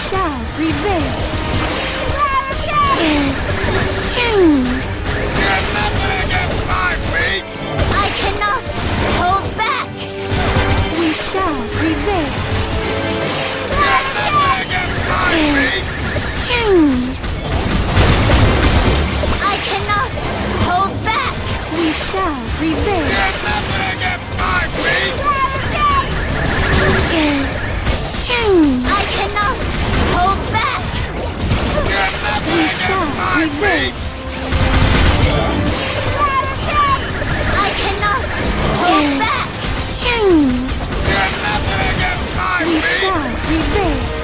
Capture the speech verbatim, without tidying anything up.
shall prevail. It shines. There's nothing against my feet! I cannot hold back! We shall prevail. There's nothing against my feet! It shines. I cannot hold back! We shall prevail. There's nothing against my feet! It shines. I cannot hold back! There's nothing We against shall my prevail. feet! I cannot hold It back! shines. There's nothing against my We feet! shall prevail.